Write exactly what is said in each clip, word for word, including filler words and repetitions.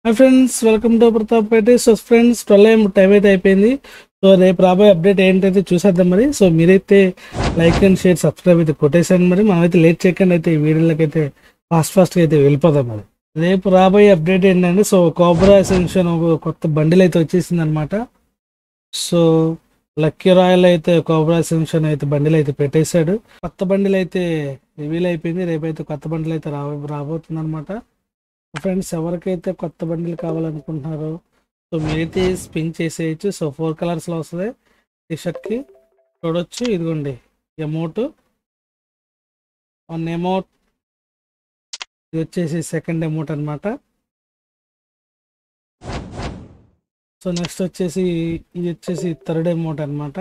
Hi friends, welcome to Pratap అయితే. So friends, twelve time అయితే అయిపోయింది. సో రేపు రాబోయే అప్డేట్ ఏంటైతే చూసేద్దాం మరి. సో మీరైతే లైక్ అండ్ షేర్ సబ్స్క్రైబ్ అయితే కొట్టేసాను మరి. మనమైతే లేట్ చేయకుండా అయితే ఈ వీడియోలకి అయితే ఫాస్ట్ ఫాస్ట్గా అయితే వెళ్ళిపోదాం మరి. రేపు రాబోయే అప్డేట్ ఏంటంటే, సో కోబ్రా ఎసెన్షన్ ఒక కొత్త బండిల్ అయితే వచ్చేసింది అనమాట. సో లక్కీ రాయల్ అయితే కోబ్రా ఎసెన్షన్ అయితే బండిల్ అయితే పెట్టేశాడు. కొత్త బండిల్ అయితే రివీల్ అయిపోయింది. రేపైతే కొత్త బండిల్ అయితే రా రాబోతుంది అనమాట. ఫ్రెండ్స్, ఎవరికైతే కొత్త బండిలు కావాలనుకుంటున్నారో సో మీరైతే స్పిన్ చేసేయచ్చు. సో ఫోర్ కలర్స్లో వస్తుంది టీ షర్ట్కి. చూడొచ్చు, ఇదిగోండి ఎమౌంట్, వన్ ఎమౌంట్, ఇది వచ్చేసి సెకండ్ ఎమౌంట్ అనమాట. సో నెక్స్ట్ వచ్చేసి ఇది వచ్చేసి థర్డ్ ఎమౌంట్ అనమాట.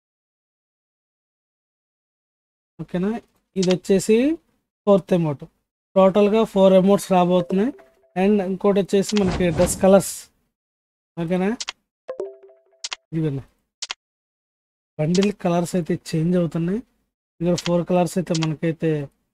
ఓకేనా, ఇది వచ్చేసి ఫోర్త్ ఎమౌంట్. టోటల్గా ఫోర్ అమౌంట్స్ రాబోతున్నాయి. అండ్ ఇంకోటి వచ్చేసి మనకి డ్రెస్ కలర్స్. ఓకేనా, ఇవన్నీ బండిల్ కలర్స్ అయితే చేంజ్ అవుతున్నాయి. ఇక్కడ ఫోర్ కలర్స్ అయితే మనకైతే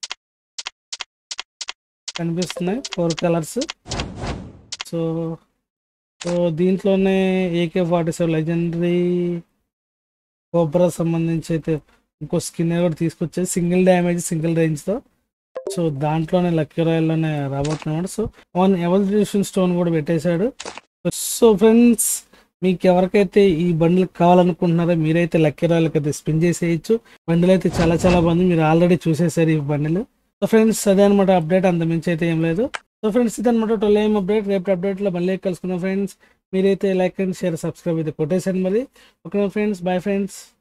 కనిపిస్తున్నాయి, ఫోర్ కలర్స్. సో సో దీంట్లోనే AK forty seven legendary cobra సంబంధించి అయితే ఇంకో స్కిన్ కూడా తీసుకొచ్చేది, సింగిల్ డ్యామేజ్ సింగిల్ రేంజ్తో. సో దాంట్లోనే లక్కీ రాయల్లోనే రాబోతున్నాడు. సో వన్ ఎవల్యూషన్ స్టోన్ కూడా పెట్టేశాడు. సో ఫ్రెండ్స్, మీకు ఎవరికైతే ఈ బండిల్ కావాలనుకుంటున్నారో మీరైతే లక్కీ రాయల్కి అయితే స్పిన్ చేసేయచ్చు. బండిల్ అయితే చాలా చాలా బాగుంది, మీరు ఆల్రెడీ చూసేసారు ఈ బండిల్. సో ఫ్రెండ్స్, అదే అనమాట అప్డేట్, అంత మించి అయితే ఏం లేదు. సో ఫ్రెండ్స్, ఇదనమాట ట్వెల్వ్ ఏం అప్డేట్. రేపు అప్డేట్లో మళ్ళీ కలుసుకున్నాం ఫ్రెండ్స్. మీరైతే లైక్ అండ్ షేర్ సబ్స్క్రైబ్ అయితే కొట్టేసాను మరి. Okay friends, bye friends.